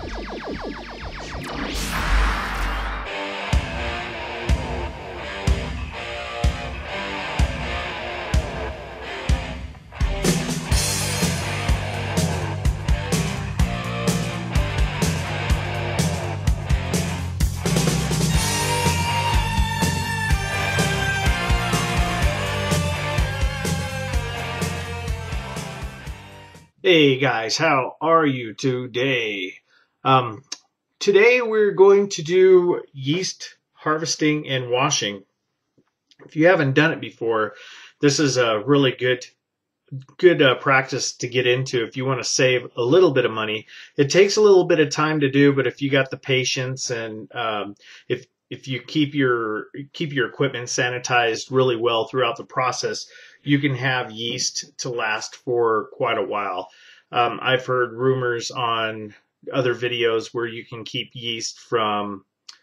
Hey guys, how are you today? Today we're going to do yeast harvesting and washing. If you haven't done it before, this is a really good practice to get into if you want to save a little bit of money. It takes a little bit of time to do, but if you got the patience and if you keep your equipment sanitized really well throughout the process, you can have yeast to last for quite a while. I've heard rumors on other videos where you can keep yeast from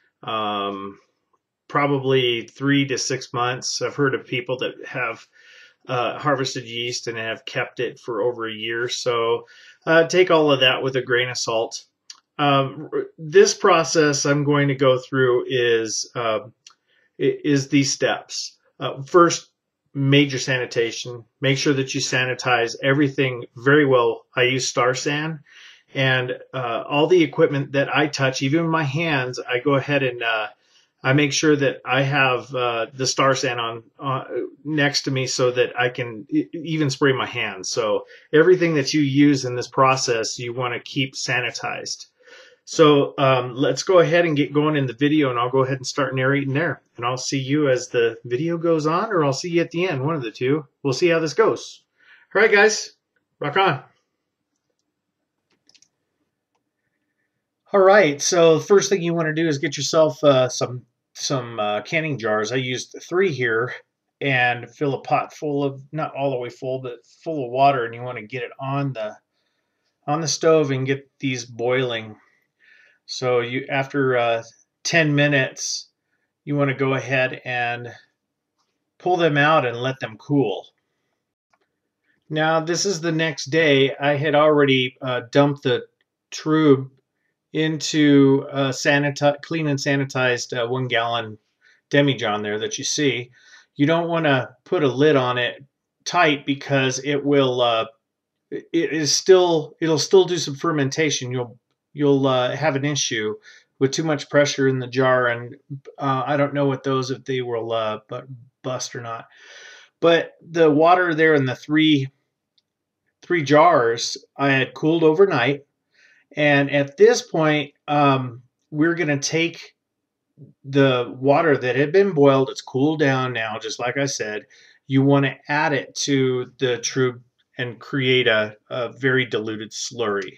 probably 3 to 6 months. I've heard of people that have harvested yeast and have kept it for over a year. So take all of that with a grain of salt. This process I'm going to go through is these steps. First, major sanitation. Make sure that you sanitize everything very well. I use Star San, and all the equipment that I touch, even my hands, I go ahead and I make sure that I have the Star San on next to me so that I can even spray my hands. So everything that you use in this process, you want to keep sanitized. So let's go ahead and get going in the video, and I'll go ahead and start narrating there. And I'll see you as the video goes on, or I'll see you at the end, one of the two. We'll see how this goes. All right, guys, rock on. All right, so the first thing you want to do is get yourself some canning jars. I used 3 here, and fill a pot full of, not all the way full, but full of water, and you want to get it on the stove and get these boiling. So you, after 10 minutes, you want to go ahead and pull them out and let them cool. Now this is the next day. I had already dumped the tube into clean and sanitized 1 gallon demijohn there that you see. You don't want to put a lid on it tight because it will it'll still do some fermentation. You'll have an issue with too much pressure in the jar, and I don't know what those, if they will bust or not. But the water there in the three jars I had cooled overnight, and at this point we're going to take the water that had been boiled. It's cooled down now, just like I said. You want to add it to the tube and create a very diluted slurry.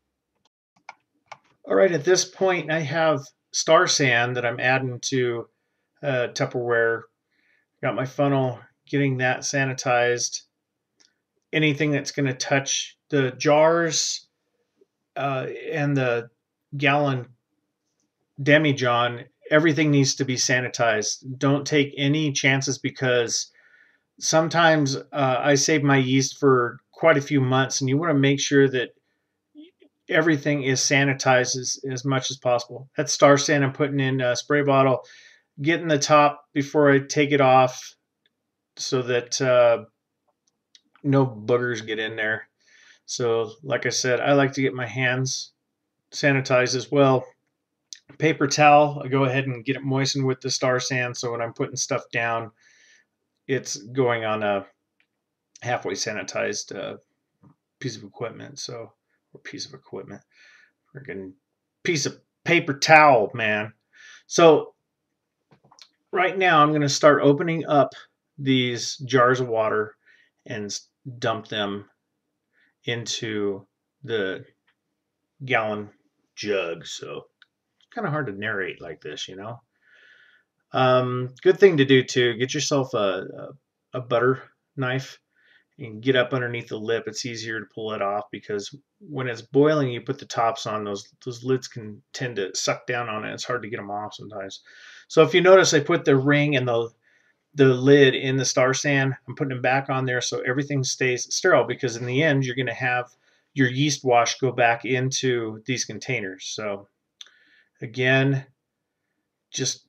All right, at this point I have Star San that I'm adding to Tupperware. Got my funnel, getting that sanitized. Anything that's going to touch the jars and the gallon demijohn, everything needs to be sanitized. Don't take any chances, because sometimes I save my yeast for quite a few months, and you want to make sure that everything is sanitized as much as possible. That's Star San I'm putting in a spray bottle, getting the top before I take it off so that no boogers get in there. So like I said, I like to get my hands sanitized as well. Paper towel, I go ahead and get it moistened with the Star San, so when I'm putting stuff down, it's going on a halfway sanitized piece of equipment. So, or piece of equipment, freaking piece of paper towel, man. So right now I'm going to start opening up these jars of water and dump them into the gallon jug. So it's kind of hard to narrate like this, you know. Good thing to do too, get yourself a butter knife and get up underneath the lip. It's easier to pull it off, because when it's boiling, you put the tops on, those lids can tend to suck down on it. It's hard to get them off sometimes. So if you notice, I put the ring and the lid in the Star San. I'm putting them back on there so everything stays sterile, because in the end you're your yeast wash go back into these containers. So again, just,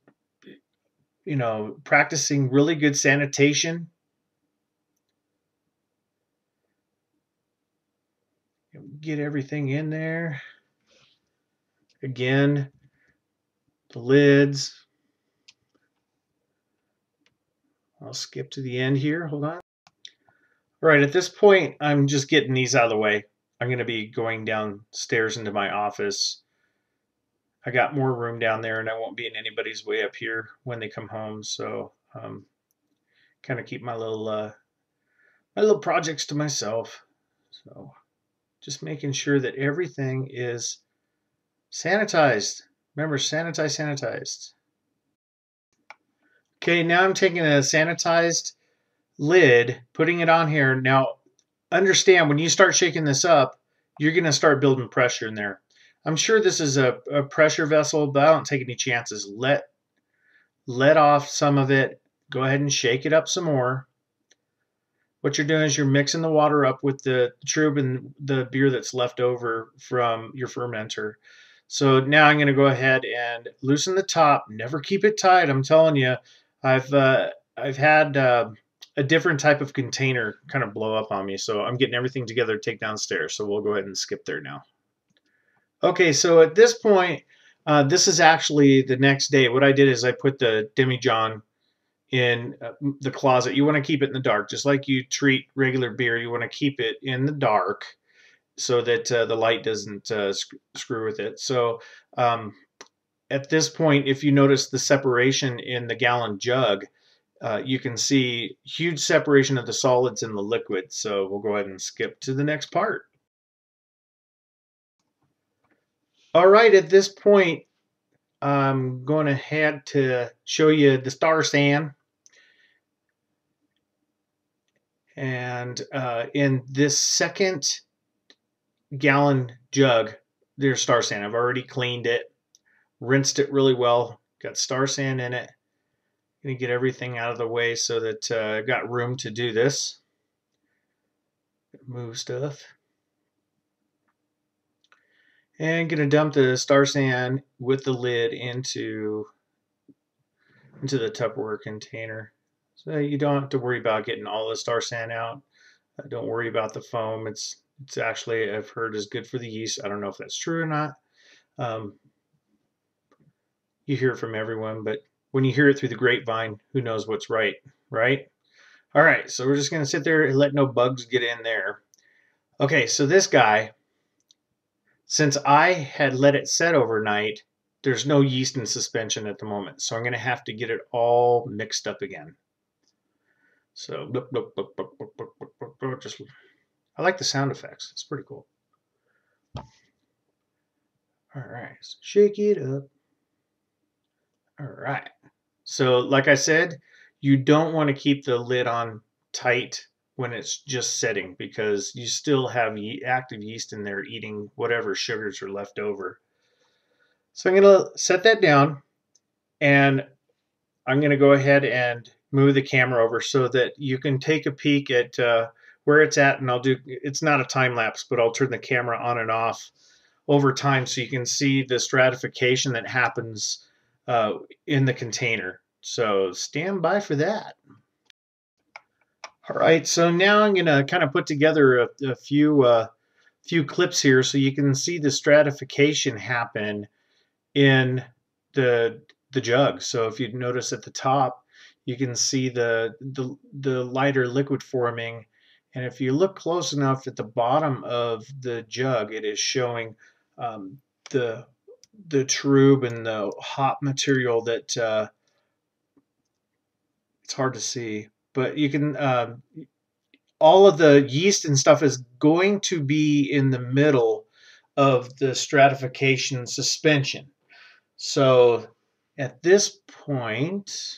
practicing really good sanitation. Get everything in there. Again, the lids. I'll skip to the end here. Hold on. All right, at this point, I'm just getting these out of the way. I'm going to be going downstairs into my office. I got more room down there, and I won't be in anybody's way up here when they come home. So, kind of keep my little projects to myself. So, just making sure that everything is sanitized. Remember, sanitize, sanitized. Okay, now I'm taking a sanitized lid, putting it on here. Now, understand when you start shaking this up, you're going to start building pressure in there. I'm sure this is a pressure vessel, but I don't take any chances. Let off some of it. Go ahead and shake it up some more. What you're doing is you're mixing the water up with the trub and the beer that's left over from your fermenter. So now I'm going to go ahead and loosen the top. Never keep it tight. I'm telling you, I've had a different type of container kind of blow up on me. So I'm getting everything together to take downstairs. So we'll go ahead and skip there now. Okay, so at this point, this is actually the next day. What I did is I put the demijohn in the closet. You want to keep it in the dark, just like you treat regular beer. You want to keep it in the dark so that the light doesn't screw with it. So at this point, if you notice the separation in the gallon jug, you can see huge separation of the solids and the liquid. So we'll go ahead and skip to the next part. All right, at this point, I'm going ahead to show you the star san. And in this second gallon jug, there's star san. I've already cleaned it, rinsed it really well, got star san in it. Gonna get everything out of the way so that I've got room to do this. Move stuff. And gonna dump the star san with the lid into the Tupperware container. So you don't have to worry about getting all the star san out. Don't worry about the foam. It's actually, I've heard, is good for the yeast. I don't know if that's true or not. You hear it from everyone, but when you hear it through the grapevine, who knows what's right, right? All right, so we're just going to sit there and let no bugs get in there. Okay, so this guy, since I had let it set overnight, there's no yeast in suspension at the moment. So I'm going to have to get it all mixed up again. So, just, I like the sound effects. It's pretty cool. All right, so shake it up. All right. So like I said, you don't want to keep the lid on tight when it's just setting because you still have active yeast in there eating whatever sugars are left over. So I'm going to set that down and I'm going to go ahead and move the camera over so that you can take a peek at where it's at, and it's not a time lapse, but I'll turn the camera on and off over time so you can see the stratification that happens in the container. So stand by for that. All right, so now I'm going to kind of put together a few clips here so you can see the stratification happen in the jug. So if you notice at the top, you can see the lighter liquid forming, and if you look close enough at the bottom of the jug, it is showing the trub and the hop material that it's hard to see, but you can all of the yeast and stuff is going to be in the middle of the stratification suspension. So at this point,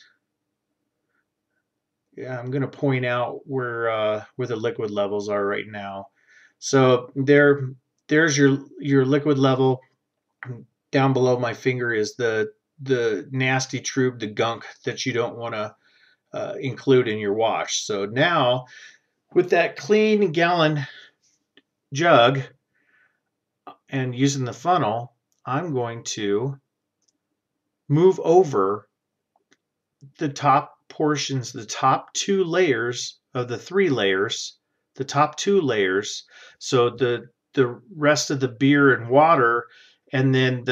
yeah, I'm going to point out where the liquid levels are right now. So there's your liquid level. Down below my finger is the nasty trub, the gunk that you don't want to include in your wash. So now with that clean gallon jug, And using the funnel, I'm going to move over the top portions, the top 2 layers of the 3 layers, the top 2 layers. So the rest of the beer and water, and then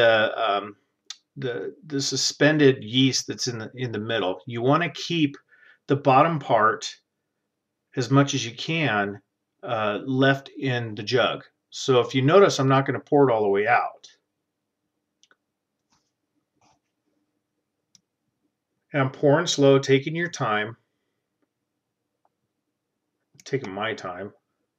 the suspended yeast that's in the middle. You want to keep the bottom part as much as you can left in the jug. So if you notice, I'm not going to pour it all the way out. And I'm pouring slow, taking your time, taking my time.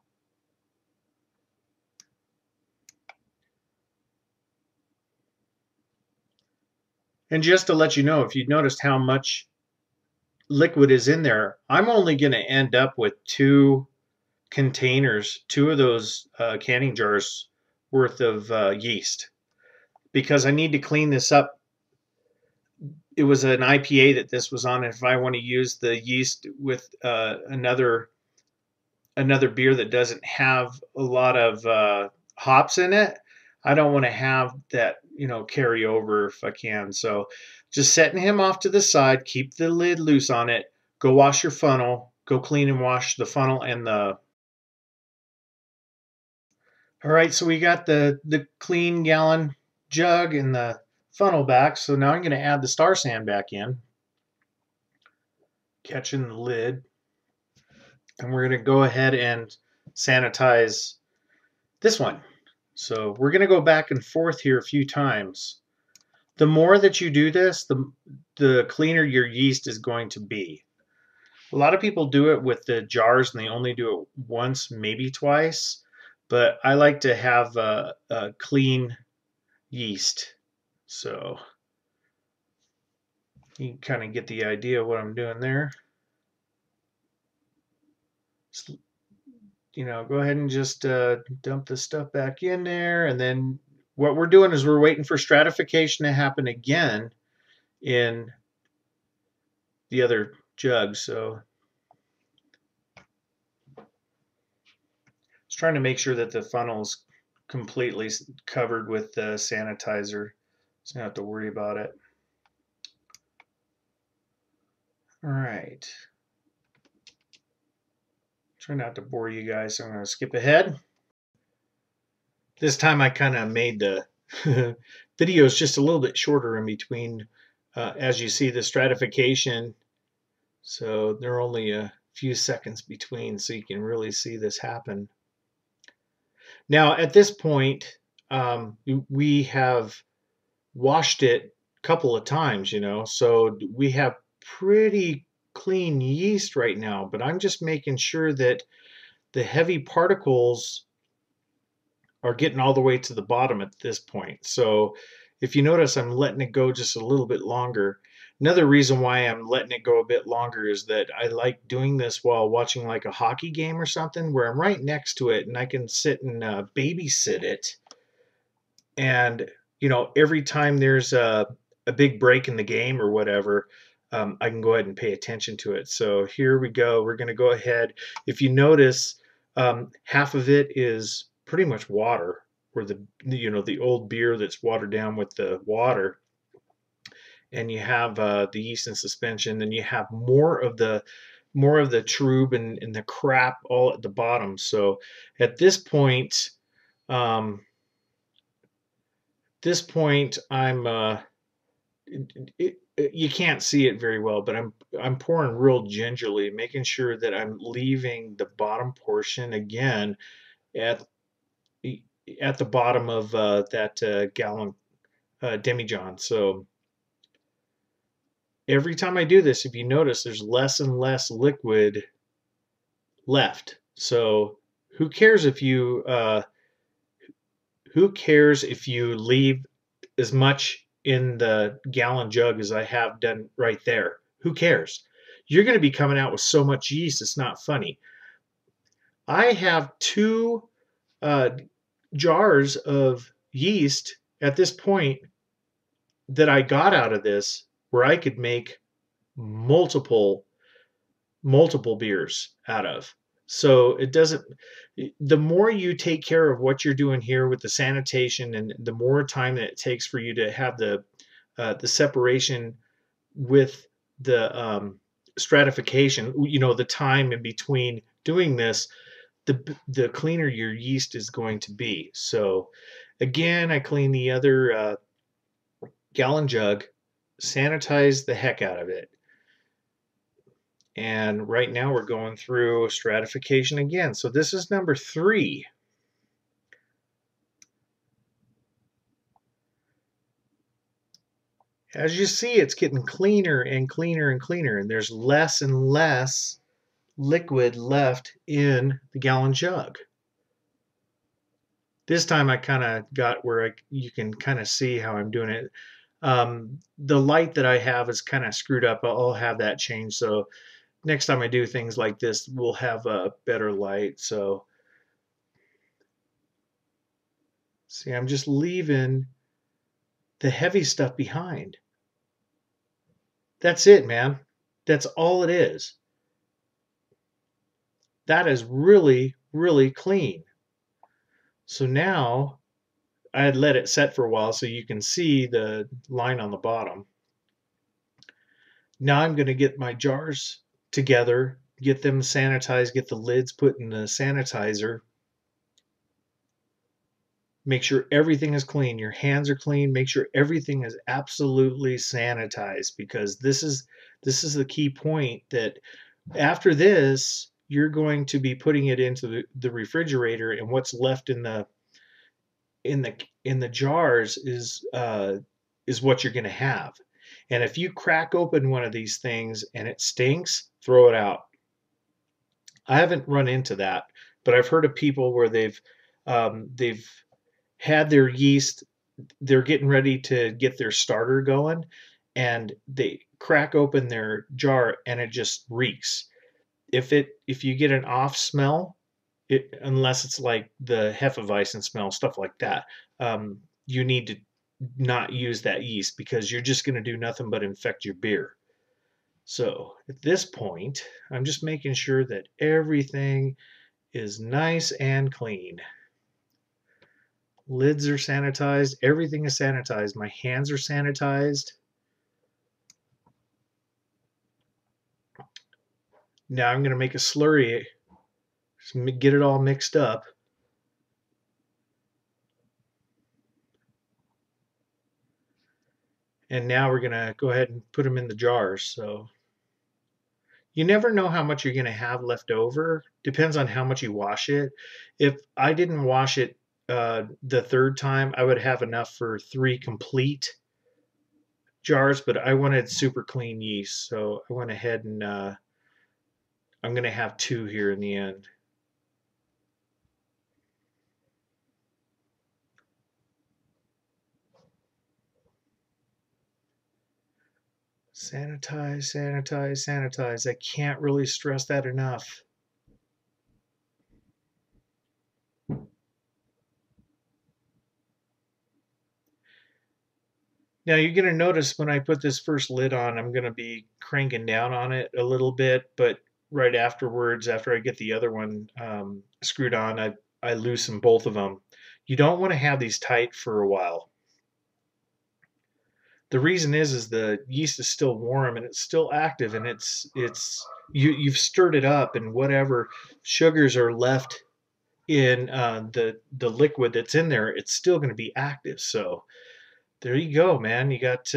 And just to let you know, if you noticed how much liquid is in there, I'm only going to end up with 2 containers, 2 of those canning jars worth of yeast, because I need to clean this up. It was an IPA that this was on. If I want to use the yeast with another beer that doesn't have a lot of hops in it, I don't want to have that, carry over if I can. So just setting him off to the side, keep the lid loose on it, go wash your funnel, go clean and wash the funnel and the. All right, so we got the clean gallon jug and the funnel back. So now I'm going to add the Star Sand back in, catching the lid. And we're going to go ahead and sanitize this one. So we're going to go back and forth here a few times. The more that you do this, the cleaner your yeast is going to be. A lot of people do it with the jars and they only do it once, maybe twice. But I like to have a clean yeast. So you can kind of get the idea of what I'm doing there. Go ahead and just dump the stuff back in there. And then what we're doing is we're waiting for stratification to happen again in the other jug. So just trying to make sure that the funnel's completely covered with the sanitizer, so you don't have to worry about it. All right. Try not to bore you guys, so I'm going to skip ahead. This time I kind of made the videos just a little bit shorter in between. As you see, the stratification, so they're only a few seconds between, so you can really see this happen. Now, at this point, we have washed it a couple of times, so we have pretty clean yeast right now, but I'm just making sure that the heavy particles are getting all the way to the bottom at this point. So if you notice, I'm letting it go just a little bit longer. Another reason why I'm letting it go a bit longer is that I like doing this while watching like a hockey game or something, where I'm right next to it and I can sit and babysit it. And, every time there's a big break in the game or whatever, I can go ahead and pay attention to it. So here we go. We're going to go ahead. If you notice, half of it is pretty much water, or the old beer that's watered down with the water. And you have the yeast in suspension. Then you have more of the trub and the crap all at the bottom. So at this point, I'm you can't see it very well, but I'm pouring real gingerly, making sure that I'm leaving the bottom portion again at the bottom of that gallon demijohn. So every time I do this, if you notice, there's less and less liquid left. So who cares if you leave as much in the gallon jug as I have done right there? Who cares? You're going to be coming out with so much yeast, it's not funny. I have 2 jars of yeast at this point that I got out of this, where I could make multiple beers out of. So it doesn't, the more you take care of what you're doing here with the sanitation, and the more time that it takes for you to have the separation with the stratification, the time in between doing this, the cleaner your yeast is going to be. So again, I clean the other gallon jug, sanitize the heck out of it. And right now we're going through stratification again. So this is number 3. As you see, it's getting cleaner and cleaner and cleaner, and there's less and less liquid left in the gallon jug. This time I kind of got where you can kind of see how I'm doing it. The light that I have is kind of screwed up. I'll have that changed. So next time I do things like this, we'll have a better light. So see, I'm just leaving the heavy stuff behind. That's it, man. That's all it is. That is really, really clean. So now I had let it set for a while so you can see the line on the bottom. Now I'm going to get my jars together, get them sanitized, get the lids put in the sanitizer. Make sure everything is clean. Your hands are clean. Make sure everything is absolutely sanitized, because this is the key point, that after this, you're going to be putting it into the refrigerator, and what's left in the jars is what you're going to have. And if you crack open one of these things and it stinks, throw it out. I haven't run into that, but I've heard of people where they've had their yeast, they're getting ready to get their starter going, and they crack open their jar and it just reeks. If you get an off smell, unless it's like the Hefeweizen smell, stuff like that, you need to not use that yeast, because you're just going to do nothing but infect your beer. So at this point, I'm just making sure that everything is nice and clean. Lids are sanitized. Everything is sanitized. My hands are sanitized. Now I'm going to make a slurry, get it all mixed up. And now we're going to go ahead and put them in the jars. So you never know how much you're going to have left over. Depends on how much you wash it. If I didn't wash it the third time, I would have enough for 3 complete jars, but I wanted super clean yeast. So I went ahead and I'm going to have 2 here in the end. Sanitize, sanitize, sanitize. I can't really stress that enough. Now you're going to notice when I put this first lid on, I'm going to be cranking down on it a little bit, but right afterwards, after I get the other one screwed on, I loosen both of them. You don't want to have these tight for a while. The reason is the yeast is still warm and it's still active, and you've stirred it up, and whatever sugars are left in the liquid that's in there, it's still going to be active. So there you go, man. You got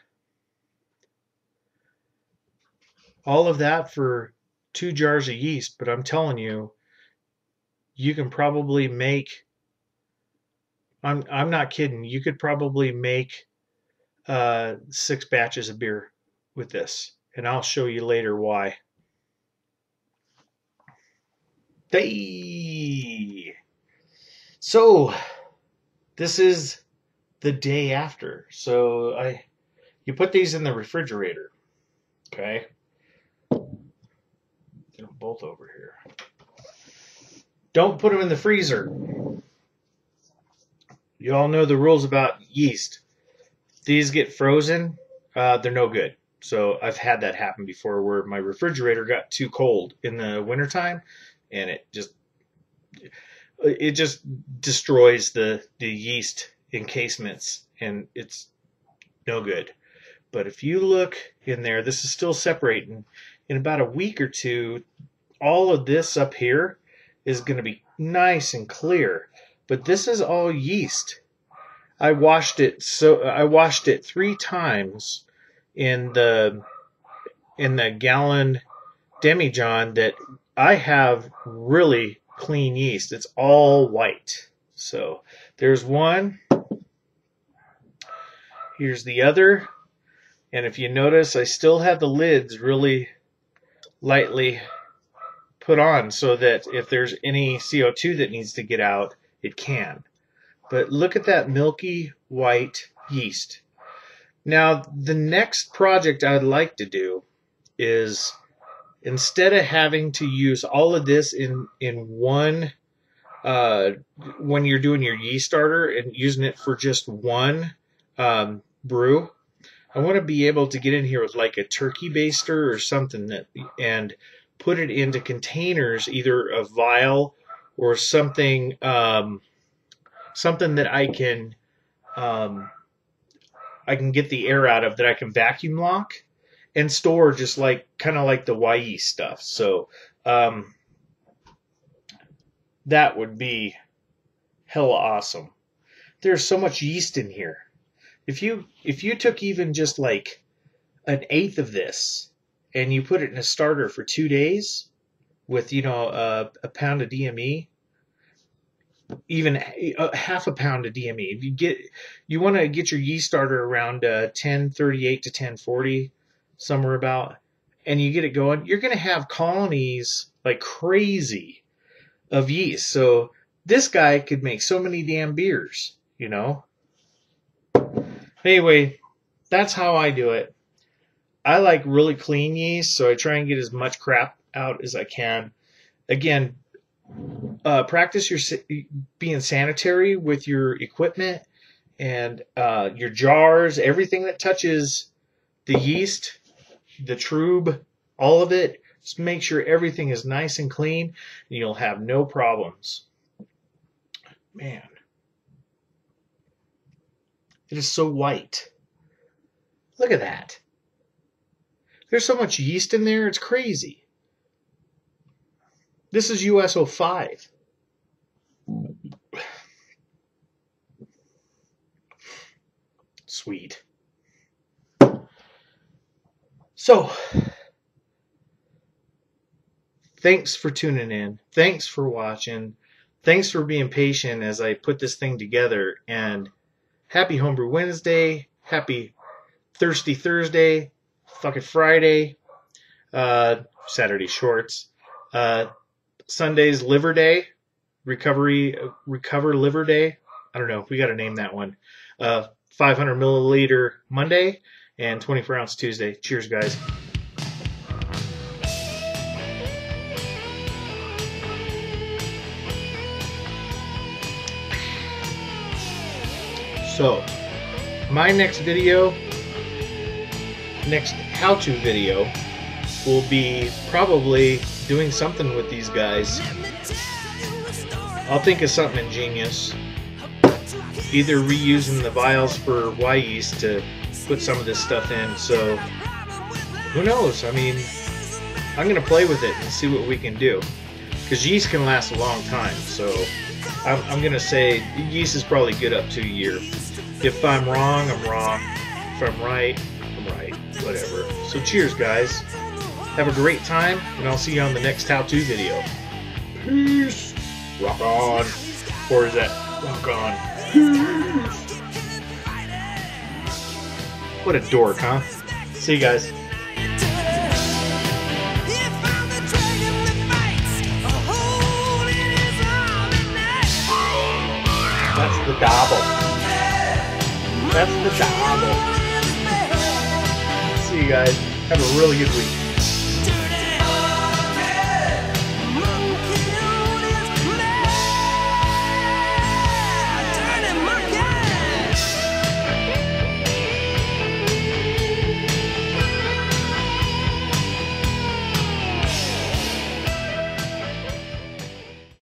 all of that for 2 jars of yeast, but I'm telling you, you can probably make, I'm not kidding, you could probably make 6 batches of beer with this, and I'll show you later why. Hey! So this is the day after. So you put these in the refrigerator, okay? Get them both over here. Don't put them in the freezer. You all know the rules about yeast. These get frozen, they're no good. So I've had that happen before, where my refrigerator got too cold in the wintertime, and it just destroys the yeast encasements, and it's no good. But if you look in there, this is still separating. In about a week or two, all of this up here is going to be nice and clear. But this is all yeast. I washed it 3 times in the gallon demijohn that I have really clean yeast. It's all white. So there's one. Here's the other. And if you notice, I still have the lids really lightly put on so that if there's any CO2 that needs to get out, it can. But look at that milky white yeast. Now, the next project I'd like to do is, instead of having to use all of this in one, when you're doing your yeast starter and using it for just one brew, I want to be able to get in here with like a turkey baster or something and put it into containers, either a vial or something, something that I can get the air out of, that I can vacuum lock and store, just like kind of like the yeast stuff. So that would be hella awesome. There's so much yeast in here. If you took even just like 1/8 of this and you put it in a starter for 2 days with, you know, a pound of DME, even half a pound of DME. If you want to get your yeast starter around 1038 to 1040, somewhere about, and you get it going, you're going to have colonies like crazy of yeast. So this guy could make so many damn beers, you know. Anyway, that's how I do it. I like really clean yeast, so I try and get as much crap out as I can. Again, practice your being sanitary with your equipment and your jars, everything that touches the yeast, the trube, all of it. Just make sure everything is nice and clean, and you'll have no problems. Man, it is so white. Look at that. There's so much yeast in there, it's crazy. This is US 05. Sweet. So, thanks for tuning in. Thanks for watching. Thanks for being patient as I put this thing together. And happy Homebrew Wednesday. Happy Thirsty Thursday. Fucking Friday. Saturday shorts. Sunday's Liver Day. Recover Liver Day. I don't know. We got to name that one. 500 milliliter Monday and 24 ounce Tuesday. Cheers, guys. So, my next video, next how-to video, will be probably doing something with these guys. I'll think of something ingenious. Either reusing the vials for yeast to put some of this stuff in. So, who knows? I mean, I'm going to play with it and see what we can do. Because yeast can last a long time. So, I'm going to say yeast is probably good up to a year. If I'm wrong, I'm wrong. If I'm right, I'm right. Whatever. So cheers, guys. Have a great time, and I'll see you on the next how-to video. Peace. Rock on. Or is that rock on? Peace. What a dork, huh? See you guys. That's the dabble. That's the dabble. See you guys. Have a really good week.